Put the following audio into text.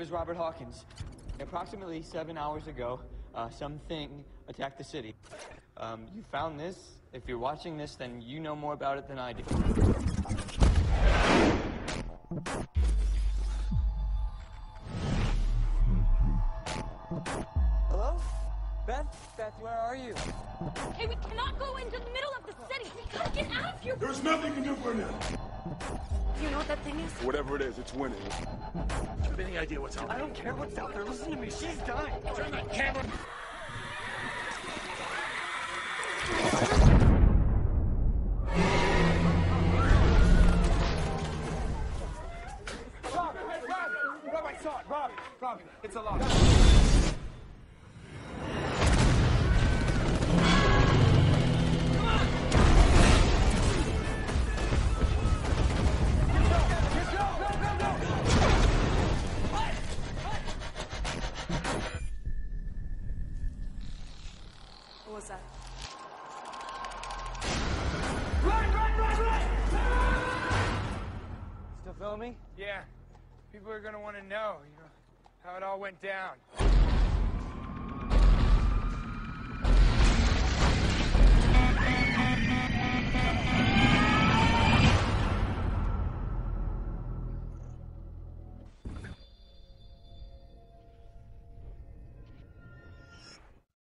is Robert Hawkins. Approximately 7 hours ago, something attacked the city. You found this. If you're watching this, then you know more about it than I do. Hello? Beth? Beth, where are you? Hey, we cannot go into the middle of the city. We gotta get out of here. There's nothing you can do for now. Do you know what that thing is? Whatever it is, it's winning. Do you have any idea what's out there? I don't care what's out there. Listen to me. She's dying. Turn that camera. Rob, I saw it. Rob, it's a lot. What was that? Run! Still filming? Yeah. People are gonna want to know, how it all went down.